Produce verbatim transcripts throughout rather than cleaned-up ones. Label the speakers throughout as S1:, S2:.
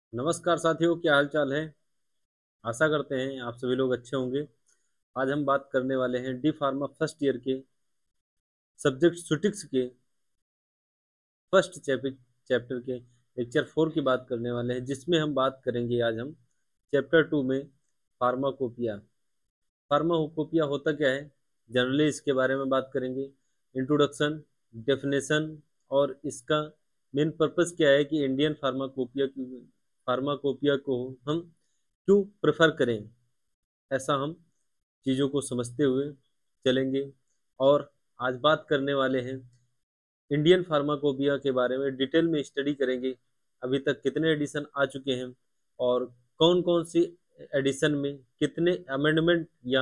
S1: नमस्कार साथियों, क्या हाल चाल है। आशा करते हैं आप सभी लोग अच्छे होंगे। आज हम बात करने वाले हैं डी फार्मा फर्स्ट ईयर के सब्जेक्ट सुटिक्स के फर्स्ट चैप्टर के लेक्चर फोर की बात करने वाले हैं, जिसमें हम बात करेंगे आज हम चैप्टर टू में फार्माकोपिया। फार्माकोपिया होता क्या है, जनरली इसके बारे में बात करेंगे। इंट्रोडक्शन, डेफिनेशन और इसका मेन पर्पस क्या है कि इंडियन फार्माकोपिया की फार्माकोपिया को हम क्यों प्रेफर करें, ऐसा हम चीज़ों को समझते हुए चलेंगे। और आज बात करने वाले हैं इंडियन फार्माकोपिया के बारे में, डिटेल में स्टडी करेंगे। अभी तक कितने एडिशन आ चुके हैं और कौन कौन सी एडिशन में कितने अमेंडमेंट या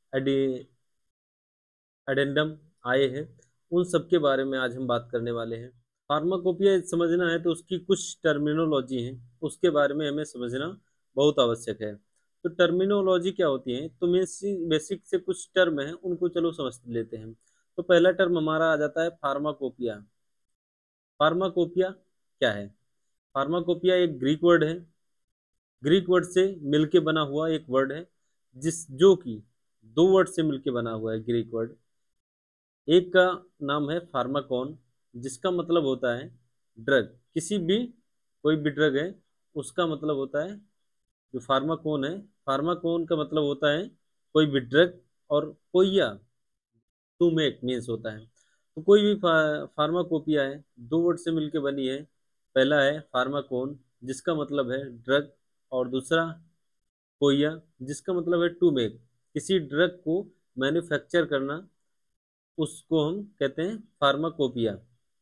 S1: एडेंडम आए हैं, उन सब के बारे में आज हम बात करने वाले हैं। फार्माकोपिया समझना है तो उसकी कुछ टर्मिनोलॉजी है, उसके बारे में हमें समझना बहुत आवश्यक है। तो टर्मिनोलॉजी क्या होती है, तो बेसिक से कुछ टर्म है, उनको चलो समझ लेते हैं। तो पहला टर्म हमारा आ जाता है फार्माकोपिया। फार्माकोपिया क्या है? फार्माकोपिया एक ग्रीक वर्ड है, ग्रीक वर्ड से मिलके बना हुआ एक वर्ड है, जिस जो कि दो वर्ड से मिलके बना हुआ है ग्रीक वर्ड। एक का नाम है फार्माकोन, जिसका मतलब होता है ड्रग। किसी भी कोई भी ड्रग है उसका मतलब होता है, जो फार्माकोन है, फार्माकोन का मतलब होता है कोई भी ड्रग। और कोइया, टू मेक मीन्स होता है। तो कोई भी फा, फार्माकोपिया है, दो वर्ड से मिलके बनी है। पहला है फार्माकोन, जिसका मतलब है ड्रग, और दूसरा कोइया, जिसका मतलब है टू मेक, किसी ड्रग को मैन्युफैक्चर करना, उसको हम कहते हैं फार्माकोपिया।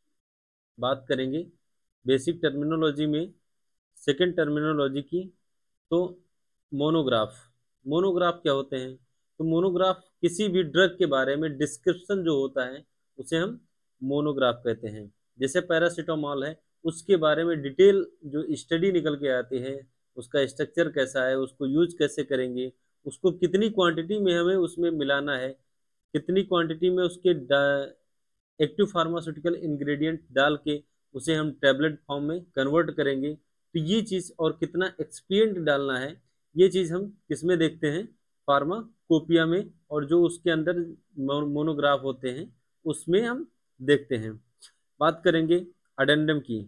S1: बात करेंगे बेसिक टर्मिनोलॉजी में सेकंड टर्मिनोलॉजी की, तो मोनोग्राफ। मोनोग्राफ क्या होते हैं? तो मोनोग्राफ किसी भी ड्रग के बारे में डिस्क्रिप्शन जो होता है उसे हम मोनोग्राफ कहते हैं। जैसे पैरासीटामोल है, उसके बारे में डिटेल जो स्टडी निकल के आती है, उसका स्ट्रक्चर कैसा है, उसको यूज कैसे करेंगे, उसको कितनी क्वांटिटी में हमें उसमें मिलाना है, कितनी क्वांटिटी में उसके एक्टिव फार्मास्यूटिकल इंग्रेडिएंट डाल के उसे हम टैबलेट फॉर्म में कन्वर्ट करेंगे। तो ये चीज़ और कितना एक्सपिएंट डालना है, ये चीज़ हम किसमें देखते हैं? फार्माकोपिया में। और जो उसके अंदर मोनोग्राफ होते हैं उसमें हम देखते हैं। बात करेंगे अडेंडम की।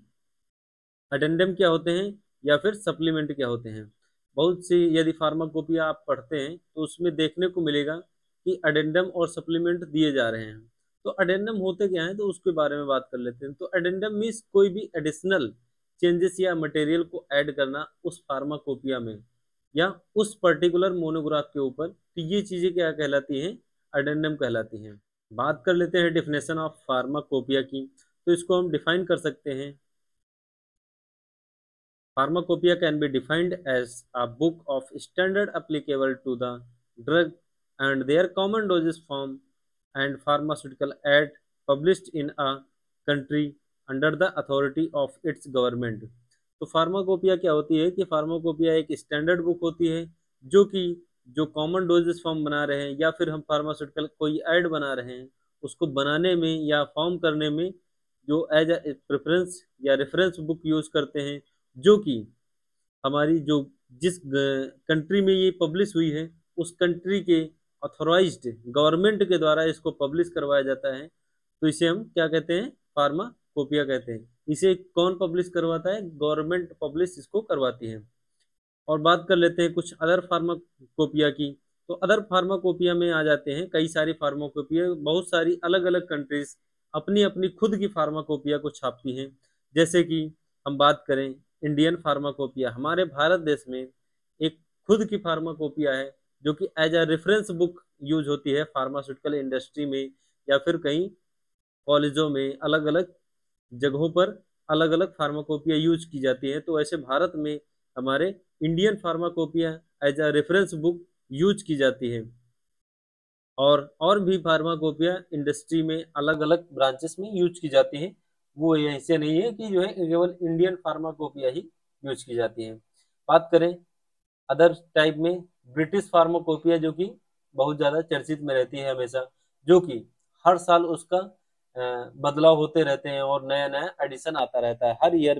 S1: अडेंडम क्या होते हैं या फिर सप्लीमेंट क्या होते हैं? बहुत सी यदि फार्माकोपिया आप पढ़ते हैं तो उसमें देखने को मिलेगा कि अडेंडम और सप्लीमेंट दिए जा रहे हैं। तो अडेंडम होते क्या हैं, तो उसके बारे में बात कर लेते हैं। तो अडेंडम मीन्स कोई भी एडिशनल चेंजेस या मटेरियल को ऐड करना उस फार्माकोपिया में या उस पर्टिकुलर मोनोग्राफ के ऊपर। तो ये चीजें क्या कहलाती हैं? अडेंडम कहलाती हैं। बात कर लेते हैं डिफिनेशन ऑफ फार्माकोपिया की। तो इसको हम डिफाइन कर सकते हैं। Pharmacopoeia can be defined as a book of standard applicable to the drug and their common dosage form and pharmaceutical aid published in a country under the authority of its government। तो pharmacopoeia क्या होती है कि pharmacopoeia एक standard book होती है, जो कि जो कॉमन डोजेस फॉर्म बना रहे हैं या फिर हम फार्मास्यूटिकल कोई ऐड बना रहे हैं, उसको बनाने में या फॉर्म करने में जो एज ए प्रेफरेंस या रेफरेंस बुक यूज करते हैं, जो कि हमारी जो जिस कंट्री में ये पब्लिश हुई है उस कंट्री के ऑथोराइज्ड गवर्नमेंट के द्वारा इसको पब्लिश करवाया जाता है। तो इसे हम क्या कहते हैं? फार्माकोपिया कहते हैं। इसे कौन पब्लिश करवाता है? गवर्नमेंट पब्लिश इसको करवाती है। और बात कर लेते हैं कुछ अदर फार्माकोपिया की। तो अदर फार्माकोपिया में आ जाते हैं कई सारी फार्माकोपिया, बहुत सारी अलग अलग कंट्रीज अपनी अपनी खुद की फार्माकोपिया को छापती हैं। जैसे कि हम बात करें इंडियन फार्माकोपिया, हमारे भारत देश में एक खुद की फार्माकोपिया है, जो कि as a reference book use होती है फार्मास्यूटिकल इंडस्ट्री में या फिर कहीं कॉलेजों में, अलग अलग जगहों पर अलग अलग फार्माकोपिया यूज की जाती है। तो ऐसे भारत में हमारे Indian pharmacopoeia as a reference book use की जाती है। और और भी फार्माकोपिया इंडस्ट्री में अलग अलग ब्रांचेस में यूज की जाती है। वो ऐसे नहीं है कि जो है केवल इंडियन फार्माकोपिया ही यूज की जाती है। बात करें अदर टाइप में, ब्रिटिश फार्माकोपिया जो कि बहुत ज़्यादा चर्चित में रहती है हमेशा, जो कि हर साल उसका अ, बदलाव होते रहते हैं और नया नया एडिशन आता रहता है, हर ईयर में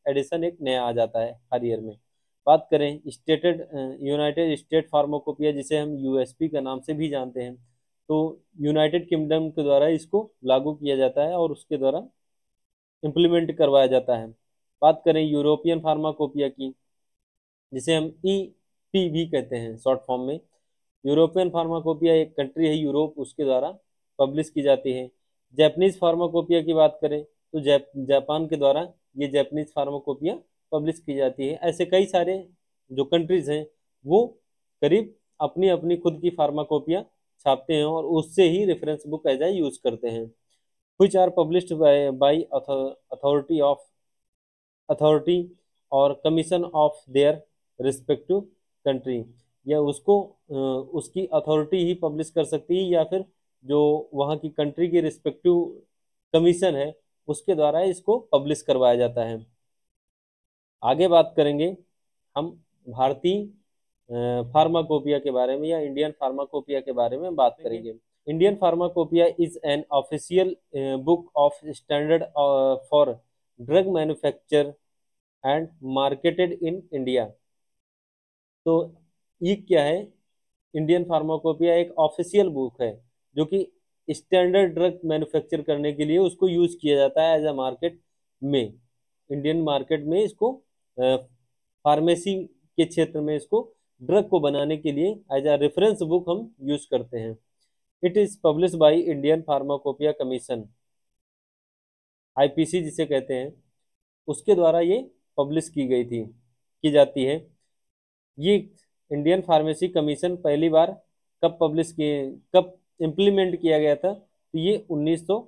S1: एडिशन एक नया आ जाता है हर ईयर में। बात करें स्टेटेड यूनाइटेड स्टेट फार्माकोपिया, जिसे हम यूएसपी का नाम से भी जानते हैं, तो यूनाइटेड किंगडम के द्वारा इसको लागू किया जाता है और उसके द्वारा इम्प्लीमेंट करवाया जाता है। बात करें यूरोपियन फार्माकोपिया की, जिसे हम ई पी भी कहते हैं शॉर्ट फॉर्म में। यूरोपियन फार्माकोपिया एक कंट्री है यूरोप, उसके द्वारा पब्लिश की जाती है। जैपनीज फार्माकोपिया की बात करें तो जैप जापान के द्वारा ये जैपनीज फार्माकोपिया पब्लिश की जाती है। ऐसे कई सारे जो कंट्रीज हैं वो करीब अपनी अपनी खुद की फार्माकोपिया छापते हैं और उससे ही reference book as a use करते हैं। which are published by by author- authority of authority और commission of their respective country, या उसको अ, उसकी अथॉरिटी ही पब्लिश कर सकती है या फिर जो वहाँ की कंट्री की रिस्पेक्टिव कमीशन है उसके द्वारा इसको पब्लिश करवाया जाता है। आगे बात करेंगे हम भारतीय फार्माकोपिया के बारे में या इंडियन फार्माकोपिया के बारे में बात करेंगे। Indian pharmacopoeia is an official book of standard for drug manufacture and marketed in India. तो ये क्या है, इंडियन फार्माकोपिया एक ऑफिशियल बुक है जो कि स्टैंडर्ड ड्रग मैन्युफैक्चर करने के लिए उसको यूज किया जाता है एज अ मार्केट में। इंडियन मार्केट में इसको फार्मेसी के क्षेत्र में इसको ड्रग को बनाने के लिए एज अ रेफरेंस बुक हम यूज करते हैं। It is publish by Indian pharmacopoeia commission, IPC जिसे कहते हैं, उसके द्वारा ये पब्लिश की गई थी की जाती है। ये इंडियन फार्मेसी कमीशन पहली बार कब पब्लिश किए कब इम्प्लीमेंट किया गया था, तो ये उन्नीस सौ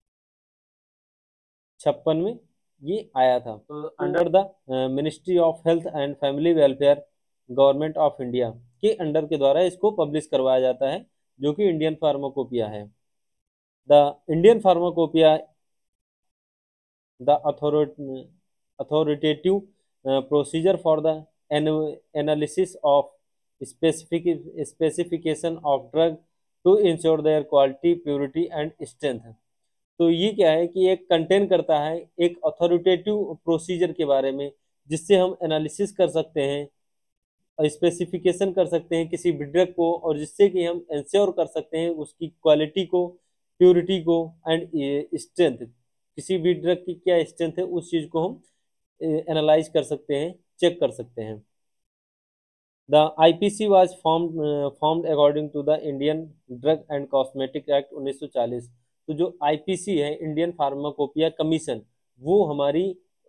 S1: छप्पन में ये आया था। तो under the ministry of health and family welfare government of India के अंडर के द्वारा इसको पब्लिश करवाया जाता है, जो कि इंडियन फार्माकोपिया है। The Indian pharmacopoeia the authority, authoritative uh, procedure for the an- analysis of specific specification of drug to ensure their quality, purity and strength। तो ये क्या है कि एक कंटेन करता है एक अथॉरिटेटिव प्रोसीजर के बारे में, जिससे हम एनालिसिस कर सकते हैं, स्पेसिफिकेशन कर सकते हैं किसी भी ड्रग को, और जिससे कि हम इंश्योर कर सकते हैं उसकी क्वालिटी को, प्योरिटी को एंड स्ट्रेंथ। किसी भी ड्रग की क्या स्ट्रेंथ है उस चीज को हम एनालाइज कर सकते हैं, चेक कर सकते हैं। The IPC was formed formed according to the Indian drug and cosmetic act उन्नीस सौ चालीस। तो जो आईपीसी है, इंडियन फार्माकोपिया कमीशन, वो हमारी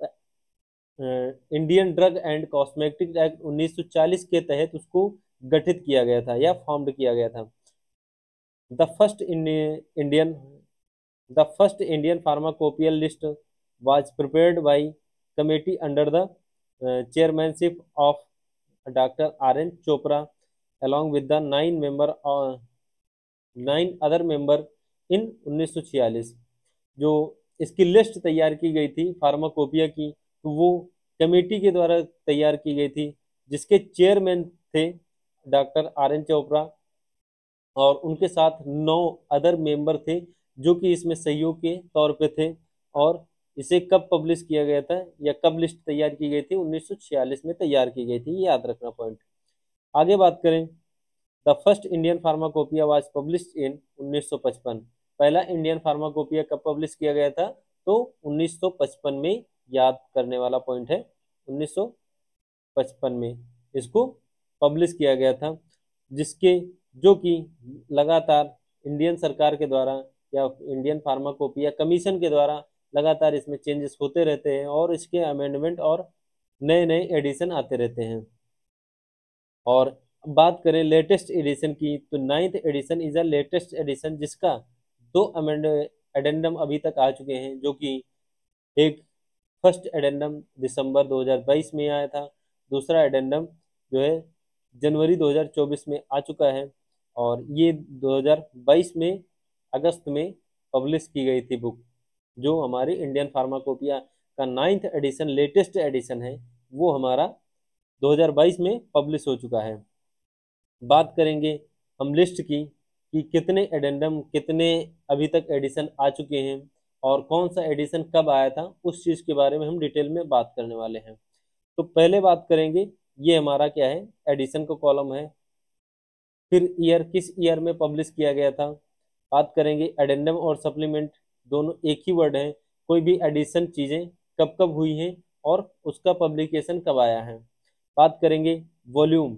S1: Indian drug and cosmetic act उन्नीस सौ चालीस के तहत उसको गठित किया गया था या फॉर्म्ड किया गया था। The first Indian The first Indian pharmacopoeia list was prepared by committee under the uh, chairmanship of Doctor R N Chopra, along with the nine member uh, nine other member in उन्नीस सौ छियालीस। जो इसकी list तैयार की गई थी pharmacopoeia की, तो वो कमेटी के द्वारा तैयार की गई थी, जिसके चेयरमैन थे डॉक्टर आर एन चोपड़ा, और उनके साथ नौ अदर मेंबर थे जो कि इसमें सहयोग के तौर पे थे। और इसे कब पब्लिश किया गया था या कब लिस्ट तैयार की गई थी, उन्नीस सौ छियालीस में तैयार की गई थी, ये याद रखना पॉइंट। आगे बात करें, the first Indian pharmacopoeia was published in उन्नीस सौ पचपन। पहला इंडियन फार्माकोपिया कब पब्लिश किया गया था, तो उन्नीस सौ पचपन में, याद करने वाला पॉइंट है, उन्नीस सौ पचपन में इसको पब्लिश किया गया था, जिसके जो कि लगातार इंडियन सरकार के द्वारा या इंडियन फार्माकोपिया कमीशन के द्वारा लगातार इसमें चेंजेस होते रहते हैं और इसके अमेंडमेंट और नए नए एडिशन आते रहते हैं। और बात करें लेटेस्ट एडिशन की, तो ninth edition is a latest edition, जिसका दो अमेंड एडेंडम अभी तक आ चुके हैं, जो कि एक फर्स्ट एडेंडम दिसंबर दो हज़ार बाईस में आया था, दूसरा एडेंडम जो है जनवरी दो हज़ार चौबीस में आ चुका है, और ये दो हज़ार बाईस में अगस्त में पब्लिश की गई थी बुक। जो हमारी इंडियन फार्माकोपिया का नाइन्थ एडिशन लेटेस्ट एडिशन है, वो हमारा दो हज़ार बाईस में पब्लिश हो चुका है। बात करेंगे हम लिस्ट की कि कितने एडेंडम कितने अभी तक एडिशन आ चुके हैं, और कौन सा एडिशन कब आया था, उस चीज़ के बारे में हम डिटेल में बात करने वाले हैं। तो पहले बात करेंगे, ये हमारा क्या है, एडिशन का कॉलम है। फिर ईयर, किस ईयर में पब्लिश किया गया था। बात करेंगे एडेंडम और सप्लीमेंट, दोनों एक ही वर्ड है। कोई भी एडिशन चीज़ें कब कब हुई हैं और उसका पब्लिकेशन कब आया है। बात करेंगे वॉल्यूम,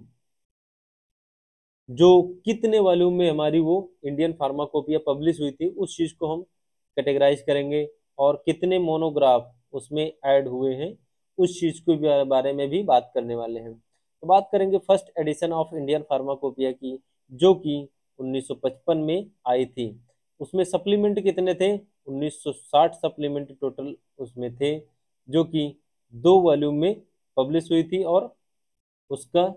S1: जो कितने वॉल्यूम में हमारी वो इंडियन फार्माकोपिया पब्लिश हुई थी, उस चीज़ को हम कैटेगराइज करेंगे। और कितने मोनोग्राफ उसमें ऐड हुए हैं, उस चीज़ के बारे में भी बात करने वाले हैं। तो बात करेंगे first edition of Indian pharmacopoeia की, जो कि उन्नीस सौ पचपन में आई थी। उसमें सप्लीमेंट कितने थे, उन्नीस सौ साठ सप्लीमेंट टोटल उसमें थे, जो कि दो वॉल्यूम में पब्लिश हुई थी। और उसका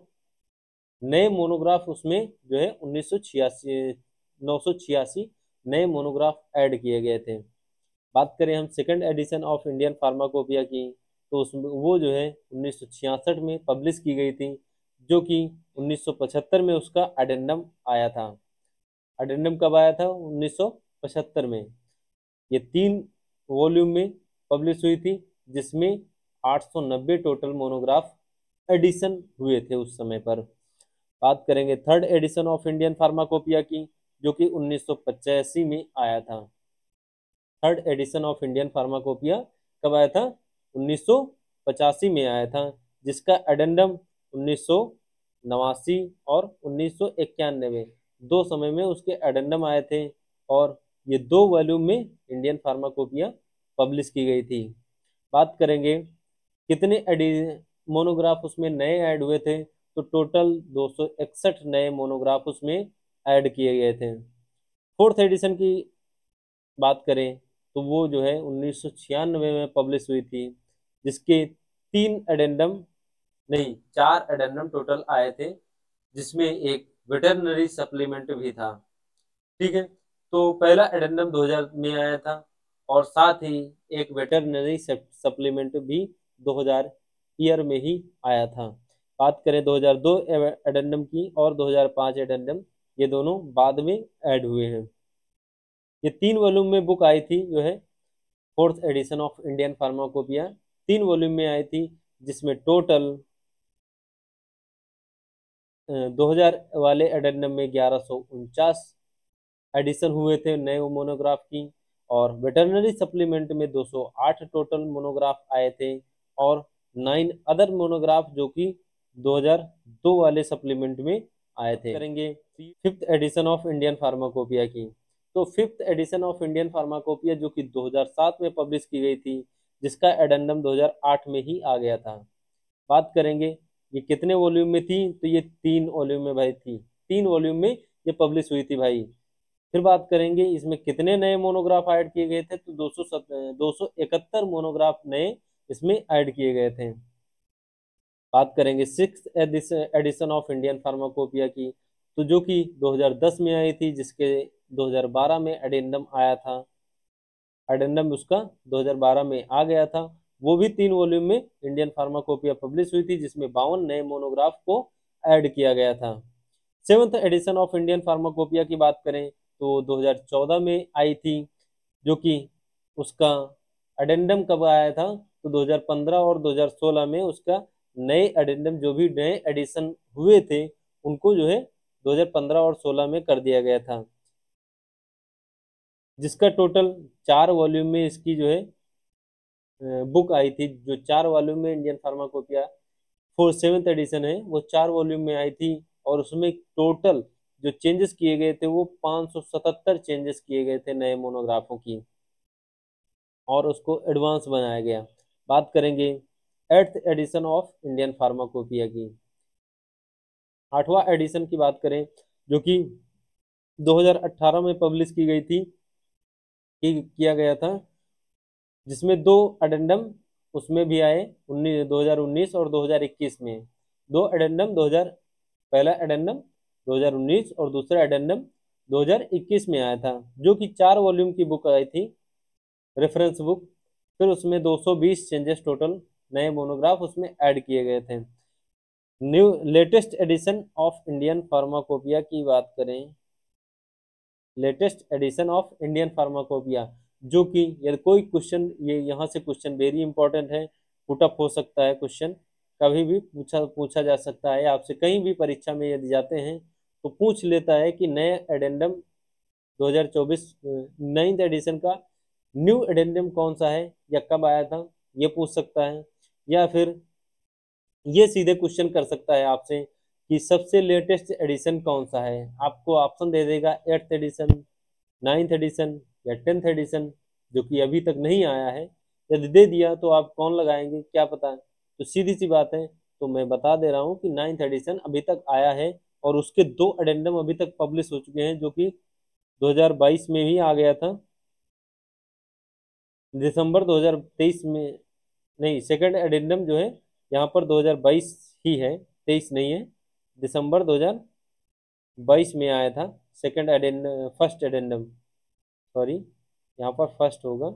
S1: नए मोनोग्राफ उसमें जो है उन्नीस सौ छियासी नौ सौ छियासी नए मोनोग्राफ ऐड किए गए थे। बात करें हम second edition of Indian pharmacopoeia की, तो उसमें वो जो है उन्नीस सौ छियासठ में पब्लिश की गई थी, जो कि उन्नीस सौ पचहत्तर में उसका एडेंडम आया था। एडेंडम कब आया था, उन्नीस सौ पचहत्तर में। ये तीन वॉल्यूम में पब्लिश हुई थी, जिसमें आठ सौ नब्बे टोटल मोनोग्राफ एडिशन हुए थे उस समय पर। बात करेंगे third edition of Indian pharmacopoeia की, जो कि उन्नीस सौ पचासी में आया था। Third edition of Indian pharmacopoeia कब आया था, उन्नीस सौ पचासी में आया था, जिसका एडेंडम उन्नीस सौ नवासी और उन्नीस सौ इक्यानवे दो समय में उसके एडेंडम आए थे। और ये दो वॉल्यूम में इंडियन फार्माकोपिया पब्लिश की गई थी। बात करेंगे कितने एडि मोनोग्राफ उसमें नए ऐड हुए थे, तो टोटल दो सौ इकसठ नए मोनोग्राफ उसमें ऐड किए गए थे। फोर्थ एडिशन की बात करें, तो वो जो है उन्नीस सौ छियानवे में पब्लिश हुई थी, जिसके तीन एडेंडम नहीं चार एडेंडम टोटल आए थे, जिसमें एक वेटरनरी सप्लीमेंट भी था। ठीक है, तो पहला एडेंडम दो हज़ार में आया था, और साथ ही एक वेटरनरी सप्लीमेंट भी दो हज़ार ईयर में ही आया था। बात करें दो हज़ार दो एडेंडम की और दो हज़ार पाँच एडेंडम, ये दोनों बाद में ऐड हुए हैं। ये तीन वॉल्यूम में बुक आई थी, जो है fourth edition of Indian pharmacopoeia, तीन वॉल्यूम में आई थी, जिसमें टोटल दो हज़ार वाले एडेंडम में ग्यारह सौ उनचास एडिशन हुए थे नए मोनोग्राफ की, और वेटरनरी सप्लीमेंट में दो सौ आठ टोटल मोनोग्राफ आए थे, और नाइन अदर मोनोग्राफ जो कि दो हज़ार दो वाले सप्लीमेंट में आए थे। करेंगे fifth edition of Indian pharmacopoeia की, तो fifth edition of Indian pharmacopoeia जो कि दो हज़ार सात में पब्लिश की गई थी, जिसका एडेंडम दो हज़ार आठ में ही आ गया था। बात करेंगे ये कितने वॉल्यूम में थी, तो ये तीन वॉल्यूम में भाई थी, तीन वॉल्यूम में ये पब्लिश हुई थी भाई। फिर बात करेंगे इसमें कितने नए मोनोग्राफ ऐड किए गए थे, तो दो सौ दो सौ इकहत्तर मोनोग्राफ नए इसमें ऐड किए गए थे। बात करेंगे six edition of Indian pharmacopoeia की, तो जो कि दो हज़ार दस में आई थी, जिसके दो हज़ार बारह में एडेंडम आया था। एडेंडम उसका दो हज़ार बारह में आ गया था, वो भी तीन वॉल्यूम में इंडियन फार्माकोपिया पब्लिश हुई थी, जिसमें बावन नए मोनोग्राफ को ऐड किया गया था। Seventh edition of Indian pharmacopoeia की बात करें, तो दो हज़ार चौदह में आई थी, जो कि उसका एडेंडम कब आया था, तो दो हज़ार पंद्रह और दो हज़ार सोलह में उसका नए एडेंडम जो भी नए एडिशन हुए थे, उनको जो है दो हज़ार पंद्रह और सोलह में कर दिया गया था, जिसका टोटल चार वॉल्यूम में इसकी जो है बुक आई थी। जो चार वॉल्यूम में Indian pharmacopoeia four seventh edition है, वो चार वॉल्यूम में आई थी, और उसमें टोटल जो चेंजेस किए गए थे वो पाँच सौ सतहत्तर चेंजेस किए गए थे नए मोनोग्राफों की, और उसको एडवांस बनाया गया। बात करेंगे eighth edition of Indian pharmacopoeia की, आठवां एडिशन की बात करें, जो कि दो हज़ार अठारह में पब्लिश की गई थी, कि किया गया था, जिसमें दो एडेंडम उसमें भी आए, उन्नीस दो हज़ार उन्नीस और दो हज़ार इक्कीस में। दो एडेंडम दो हज़ार पहला एडेंडम दो हज़ार उन्नीस और दूसरा एडेंडम दो हज़ार इक्कीस में आया था, जो कि चार वॉल्यूम की बुक आई थी, रेफरेंस बुक। फिर उसमें दो सौ बीस चेंजेस टोटल नए मोनोग्राफ उसमें ऐड किए गए थे। New latest edition of Indian pharmacopoeia की बात करें, latest edition of Indian pharmacopoeia जो कि यदि कोई क्वेश्चन, ये यहाँ से क्वेश्चन वेरी इंपॉर्टेंट है, पुटअप हो सकता है क्वेश्चन, कभी भी पूछा पूछा जा सकता है आपसे, कहीं भी परीक्षा में यदि जाते हैं तो पूछ लेता है कि नए एडेंडम दो हज़ार चौबीस नाइन्थ एडिशन का न्यू एडेंडम कौन सा है या कब आया था, ये पूछ सकता है। या फिर ये सीधे क्वेश्चन कर सकता है आपसे कि सबसे लेटेस्ट एडिशन कौन सा है, आपको ऑप्शन दे देगा एट्थ एडिशन, नाइन्थ एडिशन या टेंथ एडिशन, जो कि अभी तक नहीं आया है। यदि दे दिया तो आप कौन लगाएंगे, क्या पता। तो सीधी सी बात है, तो मैं बता दे रहा हूँ कि नाइन्थ एडिशन अभी तक आया है और उसके दो एडेंडम अभी तक पब्लिश हो चुके हैं, जो कि दो हज़ार बाईस में ही आ गया था, दिसंबर दो हज़ार तेईस में। नहीं, सेकंड एडेंडम जो है यहाँ पर दो हज़ार बाईस ही है, तेईस नहीं है, दिसंबर दो हज़ार बाईस में आया था second addendum, first addendum, sorry यहाँ पर फर्स्ट होगा,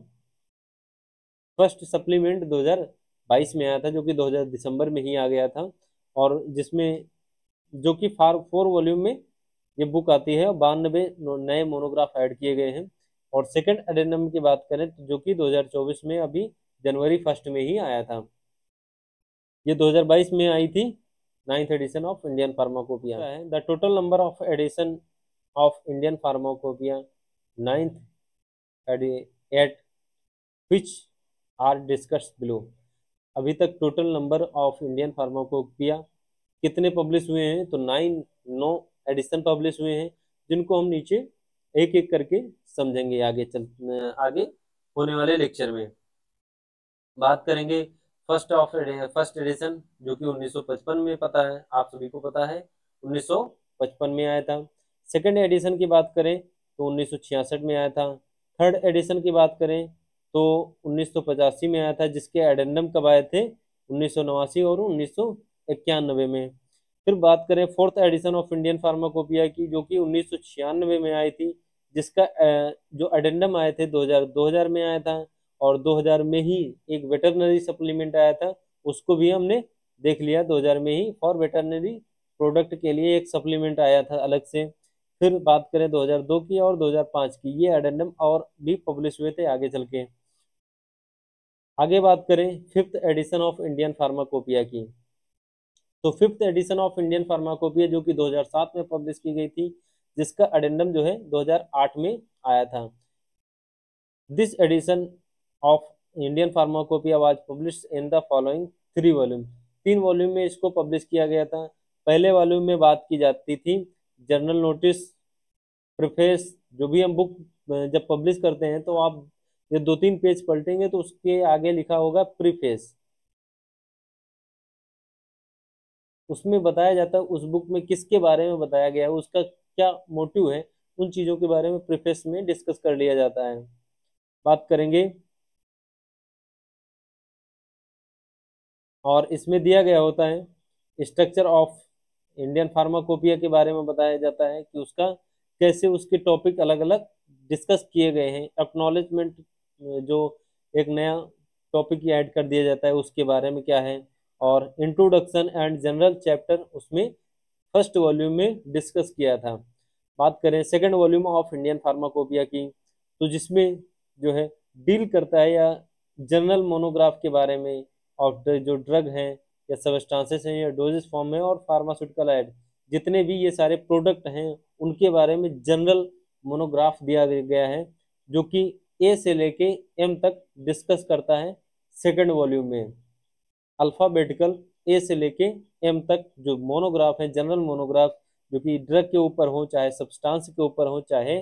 S1: फर्स्ट सप्लीमेंट दो हज़ार बाईस में आया था, जो कि दो हज़ार दिसंबर में ही आ गया था। और जिसमें जो कि फार फोर वॉल्यूम में ये बुक आती है और बानवे नए मोनोग्राफ ऐड किए गए हैं। और सेकंड एडेंडम की बात करें तो जो कि दो हज़ार चौबीस में अभी जनवरी फर्स्ट में ही आया था, ये दो हज़ार बाईस में आई थी ninth edition of Indian pharmacopoeia है। The total number of edition of Indian pharmacopoeia ninth eight which are discussed below. अभी तक total number of Indian pharmacopoeia कितने पब्लिश हुए हैं, तो नाइन नौ एडिशन पब्लिश हुए हैं, जिनको हम नीचे एक एक करके समझेंगे आगे चल आगे होने वाले लेक्चर में। बात करेंगे फर्स्ट ऑफ फर्स्ट एडिशन, जो कि उन्नीस सौ पचपन में, पता है आप सभी को पता है, उन्नीस सौ पचपन में आया था। सेकंड एडिशन की बात करें तो उन्नीस सौ छियासठ में आया था। थर्ड एडिशन की बात करें तो उन्नीस सौ पचासी में आया था, जिसके एडेंडम कब आए थे, उन्नीस सौ नवासी और उन्नीस सौ इक्यानवे में। फिर बात करें fourth edition of Indian pharmacopoeia की, जो कि उन्नीस सौ छियानवे में आई थी, जिसका जो एडेंडम आए थे दो हज़ार दो हज़ार में आया था। और दो हज़ार में ही एक वेटरनरी सप्लीमेंट आया था, उसको भी हमने देख लिया दो हज़ार में ही, फॉर वेटरनरी प्रोडक्ट के लिए एक सप्लीमेंट आया था अलग से। फिर बात करें दो हज़ार दो की और दो हज़ार पाँच की, ये एडेंडम और भी पब्लिश हुए थे आगे चल के। आगे बात करें fifth edition of Indian pharmacopoeia की, तो fifth edition of Indian pharmacopoeia जो कि दो हज़ार सात में पब्लिश की गई थी, जिसका एडेंडम जो है दो हज़ार आठ में आया था। This edition of Indian pharmacopoeia was publish in the following three volume. तीन वॉल्यूम में इसको पब्लिश किया गया था। पहले वॉल्यूम में बात की जाती थी जर्नल नोटिस, प्रीफेस, जो भी हम बुक जब पब्लिश करते हैं तो आप ये दो तीन पेज पलटेंगे तो उसके आगे लिखा होगा प्रीफेस, उसमें बताया जाता है उस बुक में किसके बारे में बताया गया है, उसका क्या मोटिव है, उन चीज़ों के बारे में प्रीफेस में डिस्कस कर लिया जाता है। बात करेंगे, और इसमें दिया गया होता है स्ट्रक्चर ऑफ इंडियन फार्माकोपिया के बारे में बताया जाता है कि उसका कैसे उसके टॉपिक अलग अलग डिस्कस किए गए हैं। एक्नॉलेजमेंट, जो एक नया टॉपिक ऐड कर दिया जाता है उसके बारे में क्या है। और इंट्रोडक्शन एंड जनरल चैप्टर उसमें फर्स्ट वॉल्यूम में डिस्कस किया था। बात करें second volume of Indian pharmacopoeia की, तो जिसमें जो है डील करता है या जनरल मोनोग्राफ के बारे में, और जो ड्रग हैं या सब्सटेंसेस हैं या डोजेस फॉर्म में, और फार्मास्यूटिकल एड, जितने भी ये सारे प्रोडक्ट हैं उनके बारे में जनरल मोनोग्राफ दिया गया है, जो कि ए से लेके एम तक डिस्कस करता है सेकंड वॉल्यूम में। अल्फाबेटिकल ए से लेके एम तक जो मोनोग्राफ है, जनरल मोनोग्राफ, जो कि ड्रग के ऊपर हो, चाहे सब्सटेंस के ऊपर हो, चाहे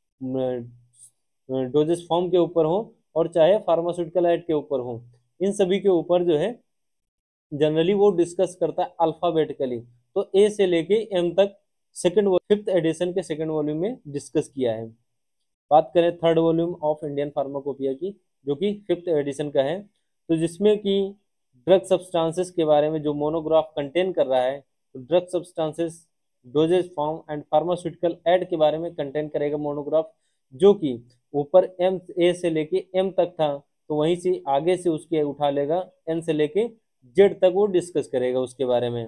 S1: डोजेस फॉर्म के ऊपर हो, और चाहे फार्मास्यूटिकल एड के ऊपर हो, इन सभी के ऊपर जो है जनरली वो डिस्कस करता है अल्फाबेटिकली। तो ए से लेके एम तक सेकंड फिफ्थ एडिशन के सेकंड वॉल्यूम में डिस्कस किया है। बात करें third volume of Indian pharmacopoeia की, जो कि फिफ्थ एडिशन का है, तो जिसमें कि ड्रग सब्सटेंसेस के बारे में जो मोनोग्राफ कंटेन कर रहा है, तो drug substances, dosage form and pharmaceutical aid के बारे में कंटेन करेगा मोनोग्राफ, जो कि ऊपर एम ए से लेके एम तक था, तो वहीं से आगे से उसके उठा लेगा एन से लेके जेड तक वो डिस्कस करेगा उसके बारे में।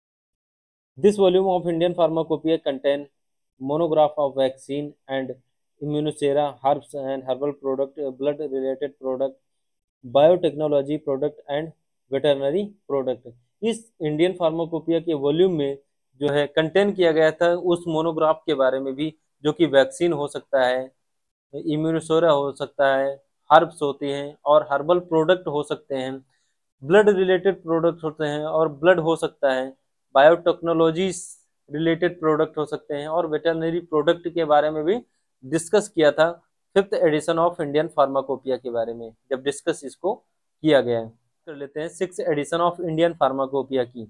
S1: This volume of Indian pharmacopoeia contain monograph of vaccine and immunosera, herbs and herbal product, blood related product, biotechnology product and veterinary product. इस इंडियन फार्माकोपिया के वॉल्यूम में जो है कंटेन किया गया था उस मोनोग्राफ के बारे में भी, जो कि वैक्सीन हो सकता है, इम्यूनोसेरा हो सकता है, हर्ब्स होती हैं और हर्बल प्रोडक्ट हो सकते हैं, ब्लड रिलेटेड प्रोडक्ट होते हैं और ब्लड हो सकता है, बायोटेक्नोलॉजी रिलेटेड प्रोडक्ट हो सकते हैं और वेटरनरी प्रोडक्ट के बारे में भी डिस्कस किया था fifth edition of Indian pharmacopoeia के बारे में, जब डिस्कस इसको किया गया है। कर लेते हैं six edition of Indian pharmacopoeia की,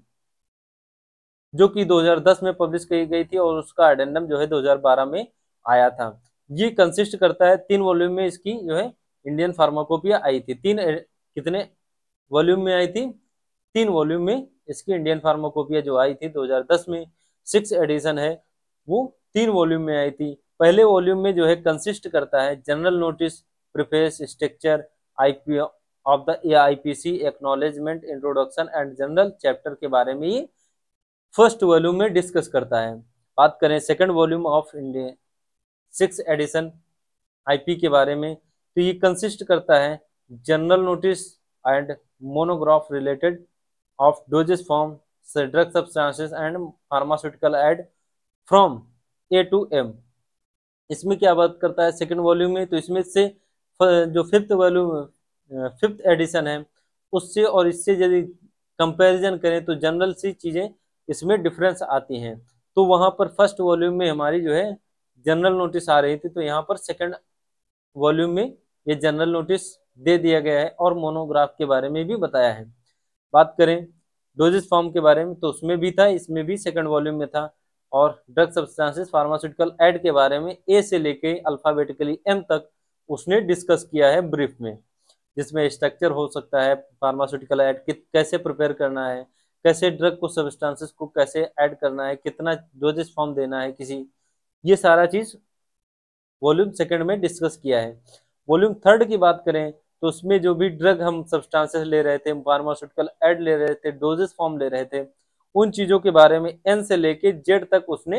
S1: जो कि दो हज़ार दस में पब्लिश की गई थी और उसका एडेंडम जो है दो हज़ार बारह में आया था। ये कंसिस्ट करता है तीन वॉल्यूम में, इसकी जो है इंडियन फार्माकोपिया आई थी। तीन कितने वॉल्यूम में आई थी? तीन वॉल्यूम में इसकी इंडियन फार्माकोपिया जो आई थी दो हज़ार दस में, सिक्स एडिशन है, वो तीन वॉल्यूम में आई थी। पहले वॉल्यूम में जो है कंसिस्ट करता है general notice, preface, structure, IP of the IPC, acknowledgement, introduction and general chapter के बारे में ये फर्स्ट वॉल्यूम में डिस्कस करता है। बात करें second volume of India six edition IP के बारे में, तो ये कंसिस्ट करता है general notice and monograph related of doses form, drug substances and pharmaceutical aid from A to M. इसमें क्या बात करता है सेकंड वॉल्यूम में? तो इसमें से जो फिफ्थ वॉल्यूम फिफ्थ एडिशन है उससे और इससे यदि कंपैरिजन करें तो जनरल सी चीजें इसमें डिफरेंस आती हैं। तो वहां पर फर्स्ट वॉल्यूम में हमारी जो है जनरल नोटिस आ रही थी, तो यहाँ पर सेकंड वॉल्यूम में ये जनरल नोटिस दे दिया गया है और मोनोग्राफ के बारे में भी बताया है। बात करें डोजेस फॉर्म के बारे में, तो उसमें भी था, इसमें भी सेकंड वॉल्यूम में था। और ड्रग सब्सटेंसेस फार्मास्यूटिकल एड के बारे में ए से लेके अल्फाबेटिकली एम तक उसने डिस्कस किया है ब्रीफ में, जिसमें स्ट्रक्चर हो सकता है, फार्मास्यूटिकल एड कैसे प्रिपेयर करना है, कैसे ड्रग को सब्सटेंसेस को कैसे ऐड करना है, कितना डोजेस फॉर्म देना है किसी, ये सारा चीज वॉल्यूम सेकंड में डिस्कस किया है। वॉल्यूम थर्ड की बात करें तो उसमें जो भी ड्रग हम सब्सटेंसेस ले रहे थे, फार्मास्यूटिकल एड ले रहे थे, डोजेस फॉर्म ले रहे थे, उन चीजों के बारे में एन से लेके जेड तक उसने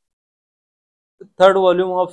S1: third volume of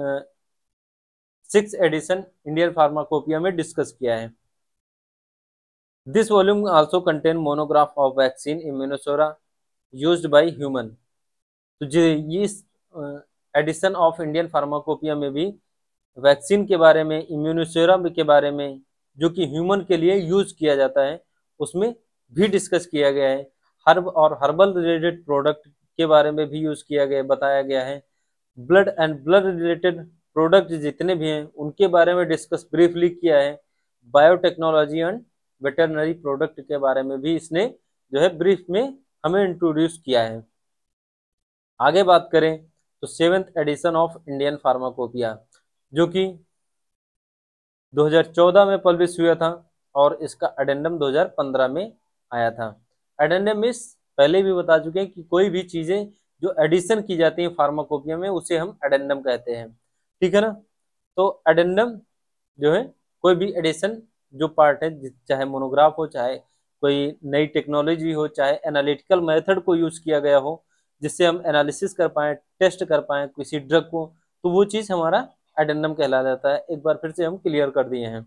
S1: six edition Indian pharmacopoeia में डिस्कस किया है। This volume also contain monograph of vaccine immunosera used by human. तो ये एडिशन ऑफ इंडियन फार्माकोपिया में भी वैक्सीन के बारे में, इम्यूनोसेरा के बारे में, जो कि ह्यूमन के लिए यूज किया जाता है, उसमें भी डिस्कस किया गया है। हर्ब और हर्बल रिलेटेड प्रोडक्ट के बारे में भी यूज किया गया, बताया गया है। Blood and blood related product जितने भी हैं उनके बारे में डिस्कस ब्रीफली किया है। बायोटेक्नोलॉजी एंड वेटरनरी प्रोडक्ट के बारे में भी इसने जो है ब्रीफ में हमें इंट्रोड्यूस किया है। आगे बात करें तो seventh edition of Indian pharmacopoeia, जो कि दो हज़ार चौदह में पब्लिश हुआ था और इसका एडेंडम दो हज़ार पंद्रह में आया था। एडेंडम इस पहले भी बता चुके हैं कि कोई भी चीजें जो एडिशन की जाती हैं फार्माकोपिया में उसे हम एडेंडम कहते हैं, ठीक है ना। तो एडेंडम जो है कोई भी एडिशन जो पार्ट है, चाहे मोनोग्राफ हो, चाहे कोई नई टेक्नोलॉजी हो, चाहे एनालिटिकल मेथड को यूज किया गया हो जिससे हम एनालिसिस कर पाए, टेस्ट कर पाए किसी ड्रग को, तो वो चीज हमारा एडेंडम कहला जाता है। एक बार फिर से हम क्लियर कर दिए हैं।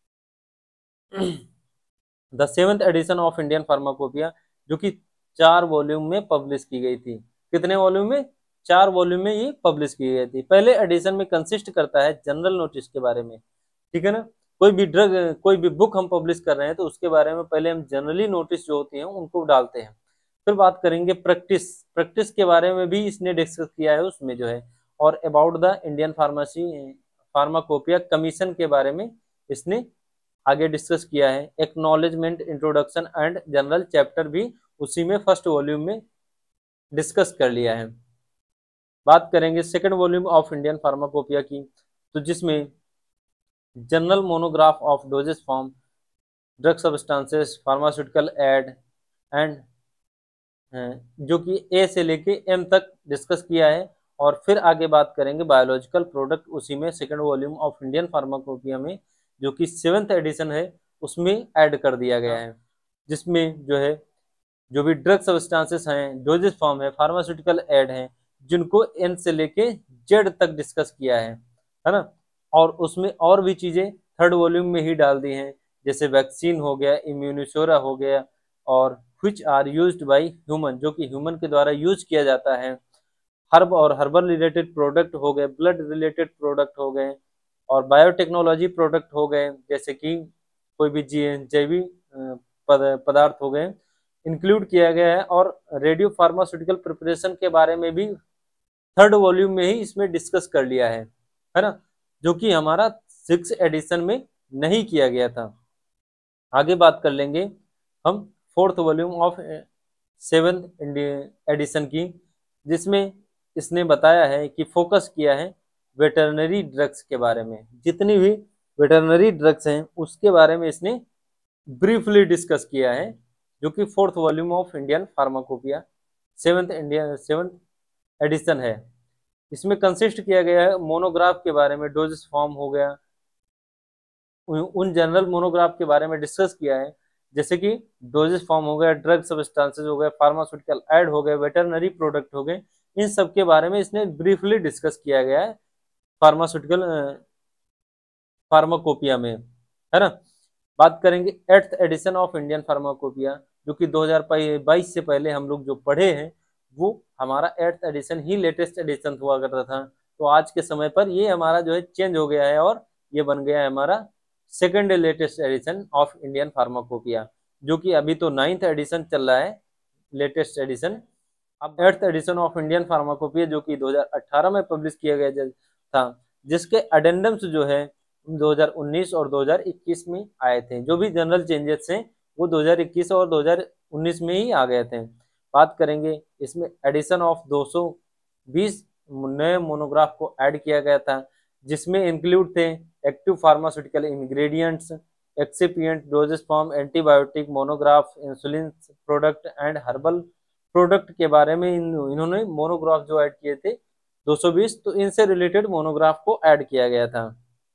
S1: The seventh edition of Indian pharmacopoeia, जो कि चार वॉल्यूम में पब्लिश की गई थी। कितने वॉल्यूम में? चार वॉल्यूम में ये पब्लिश की गई थी। पहले एडिशन में कंसिस्ट करता है जनरल नोटिस के बारे में, ठीक है ना। कोई भी ड्रग, कोई भी बुक हम पब्लिश कर रहे हैं तो उसके बारे में पहले हम जनरली नोटिस जो होती हैं उनको डालते हैं। फिर बात करेंगे प्रैक्टिस, प्रैक्टिस के बारे में भी इसने डिस्कस किया है उसमें जो है। और about the Indian pharmacy pharmacopoeia commission के बारे में इसने आगे डिस्कस किया है। Acknowledgement, introduction and general chapter भी उसी में फर्स्ट वॉल्यूम में डिस्कस कर लिया है। बात करेंगे second volume of Indian pharmacopoeia की, तो जिसमें general monograph of doses form, drug substances, pharmaceutical aid and जो कि ए से लेके एम तक डिस्कस किया है। और फिर आगे बात करेंगे बायोलॉजिकल प्रोडक्ट, उसी में second volume of Indian pharmacopoeia में, जो कि सेवेंथ एडिशन है, उसमें ऐड कर दिया गया है, जिसमें जो है जो भी ड्रग सब्सटेंसेस हैं, डोजेस फॉर्म है, फार्मास्यूटिकल एड हैं, जिनको एन से लेके जेड तक डिस्कस किया है। है ना। और उसमें और भी चीजें थर्ड वॉल्यूम में ही डाल दी हैं, जैसे वैक्सीन हो गया, इम्यूनिशोरा हो गया, और which are used by human, जो कि ह्यूमन के द्वारा यूज किया जाता है, हर्ब और हर्बल रिलेटेड प्रोडक्ट हो गए, ब्लड रिलेटेड प्रोडक्ट हो गए, और बायोटेक्नोलॉजी प्रोडक्ट हो गए, जैसे कि कोई भी जैविक पदार्थ हो गए, इंक्लूड किया गया है। और रेडियो फार्मास्यूटिकल प्रिपरेशन के बारे में भी थर्ड वॉल्यूम में ही इसमें डिस्कस कर लिया है है ना, जो कि हमारा सिक्स एडिशन में नहीं किया गया था। आगे बात कर लेंगे हम fourth volume of seventh edition की, जिसमें इसने बताया है कि फोकस किया है वेटरनरी ड्रग्स के बारे में। जितनी भी वेटरनरी ड्रग्स हैं उसके बारे में इसने ब्रीफली डिस्कस किया है, जो कि fourth volume of Indian pharmacopoeia seventh Indian seventh edition है। इसमें कंसिस्ट किया गया है मोनोग्राफ के बारे में, डोजेस फॉर्म हो गया, उन जनरल मोनोग्राफ के बारे में डिस्कस किया है, जैसे कि डोजेस फॉर्म हो गया, ड्रग सब्सटेंसेस हो गए, फार्मास्यूटिकल एड हो गए, वेटरनरी प्रोडक्ट हो गए, इन सब के बारे में इसने ब्रीफली डिस्कस किया गया है फार्मास्यूटिकल फार्माकोपिया में, है ना। बात करेंगे eighth edition of Indian pharmacopoeia, जो कि दो हज़ार बाईस से पहले हम लोग जो पढ़े हैं वो हमारा एट्थ एडिशन ही लेटेस्ट एडिशन हुआ करता था। तो आज के समय पर ये हमारा जो है चेंज हो गया है और ये बन गया है हमारा second latest edition of Indian pharmacopoeia, जो कि अभी तो नाइन्थ एडिशन चल रहा है, लेटेस्ट एडिशन। अब eighth edition of Indian pharmacopoeia जो कि दो हज़ार अठारह में पब्लिश किया गया था, जिसके अडेंडम्स जो है दो हज़ार उन्नीस और दो हज़ार इक्कीस में आए थे। जो भी जनरल चेंजेस हैं वो दो हज़ार इक्कीस और दो हज़ार उन्नीस में ही आ गए थे। बात करेंगे इसमें एडिशन ऑफ दो सौ बीस नए मोनोग्राफ को ऐड किया गया था, जिसमें इंक्लूड थे active pharmaceutical ingredients, excipient, doses form, antibiotic, monograph, insulin product and herbal product के बारे में इन, इन्होंने मोनोग्राफ जो ऐड किए थे दो सौ बीस, तो इनसे रिलेटेड मोनोग्राफ को ऐड किया गया था।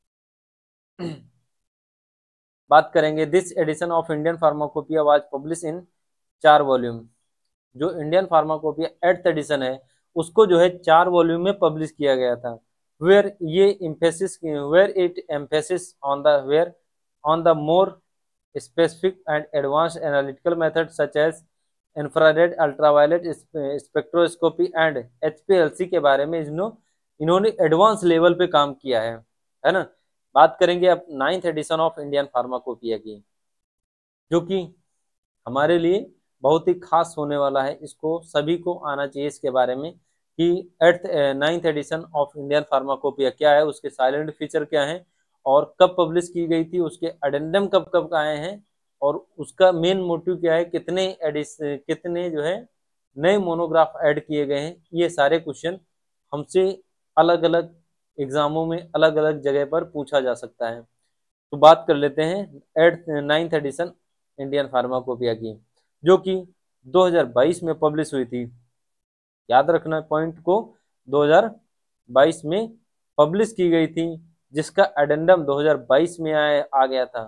S1: बात करेंगे this edition of Indian pharmacopoeia was publish in चार वॉल्यूम। जो इंडियन फार्माकोपिया एट्थ एडिशन है उसको जो है चार वॉल्यूम में पब्लिश किया गया था, वेयर ये emphasis where it emphasis on the where on the more specific and advanced analytical method such as infrared, ultraviolet spectroscopy and HPLC के बारे में इन्हों, इन्होंने एडवांस लेवल पे काम किया है, है ना। बात करेंगे अब ninth edition of Indian pharmacopoeia की, जो कि हमारे लिए बहुत ही खास होने वाला है। इसको सभी को आना चाहिए इसके बारे में कि eighth ninth edition of Indian pharmacopoeia क्या है, उसके साइलेंट फीचर क्या है, और कब पब्लिश की गई थी, उसके अडेंडम कब कब आए हैं, और उसका मेन मोटिव क्या है, कितने एडिशन कितने जो है नए मोनोग्राफ ऐड किए गए हैं। ये सारे क्वेश्चन हमसे अलग अलग एग्जामों में अलग अलग जगह पर पूछा जा सकता है। तो बात कर लेते हैं eighth ninth edition Indian pharmacopoeia की, जो कि दो हज़ार बाईस में पब्लिश हुई थी। याद रखना पॉइंट को, दो हज़ार बाईस में पब्लिश की गई थी, जिसका एडेंडम दो हज़ार बाईस में आए आ गया था।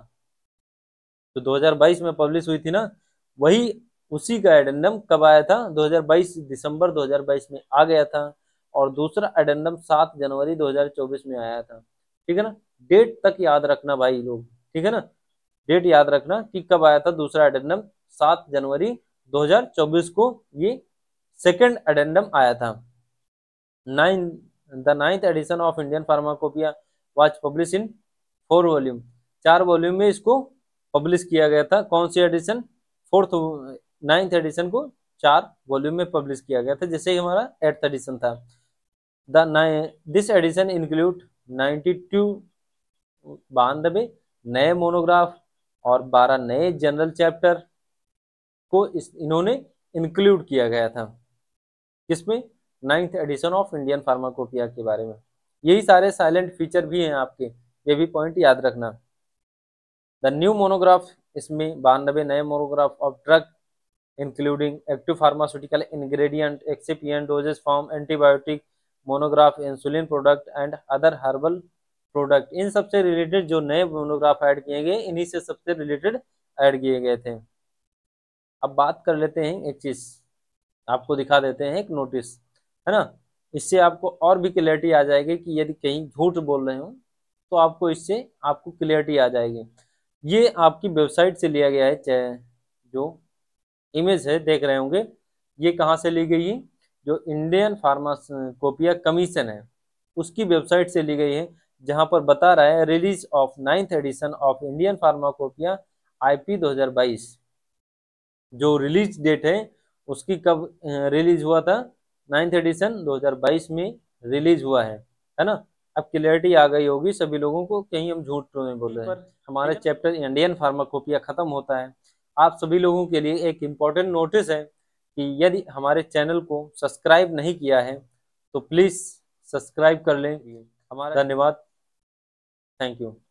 S1: तो दो हज़ार बाईस में पब्लिश हुई थी ना, वही उसी का एडेंडम कब आया था, दो हज़ार बाईस दिसंबर दो हज़ार बाईस में आ गया था, और दूसरा एडेंडम सात जनवरी दो हज़ार चौबीस में आया था। ठीक है ना, डेट तक याद रखना भाई लोग, ठीक है ना, डेट याद रखना कि कब आया था दूसरा एडेंडम, सात जनवरी दो हज़ार चौबीस को ये सेकेंड एडेंडम आया था। Nine the ninth edition of Indian pharmacopoeia was publish in four volume, चार वॉल्यूम में इसको पब्लिश किया गया था। कौन सी एडिशन, फोर्थ नाइन्थ एडिशन को चार वॉल्यूम में पब्लिश किया गया था, जैसे हमारा एट्थ एडिशन था। The this edition include ninety two बानबे नए मोनोग्राफ और बारह नए जनरल चैप्टर को इस इन्होंने इंक्लूड किया गया था, किसमें, ninth edition of Indian pharmacopoeia के बारे में। यही सारे साइलेंट फीचर भी हैं आपके, ये भी पॉइंट याद रखना। द न्यू मोनोग्राफ, इसमें बानबे नए monograph of drug including active pharmaceutical ingredient, excipient, doses form, antibiotic, monograph, insulin product and other herbal product, इन सबसे रिलेटेड जो नए मोनोग्राफ ऐड किए गए, इन्हीं से सबसे रिलेटेड ऐड किए गए थे। अब बात कर लेते हैं एक चीज, आपको दिखा देते हैं एक नोटिस, है ना। इससे आपको और भी क्लैरिटी आ जाएगी कि यदि कहीं झूठ बोल रहे हो तो आपको इससे आपको क्लैरिटी आ जाएगी। ये आपकी वेबसाइट से लिया गया है, जो इमेज है देख रहे होंगे, ये कहाँ से ली गई है? जो इंडियन फार्माकोपिया कमीशन है उसकी वेबसाइट से ली गई है, जहां पर बता रहा है release of ninth edition of Indian pharmacopoeia IP दो हज़ार बाईस। जो रिलीज डेट है उसकी कब रिलीज हुआ था? नाइन्थ एडिशन दो हज़ार बाईस में रिलीज हुआ है है ना। अब क्लियरिटी आ गई होगी सभी लोगों को, कहीं हम झूठ तो नहीं बोल रहे हैं। हमारा चैप्टर इंडियन फार्माकोपिया खत्म होता है। आप सभी लोगों के लिए एक इम्पोर्टेंट नोटिस है कि यदि हमारे चैनल को सब्सक्राइब नहीं किया है तो प्लीज़ सब्सक्राइब कर लें। हमारा धन्यवाद, थैंक यू।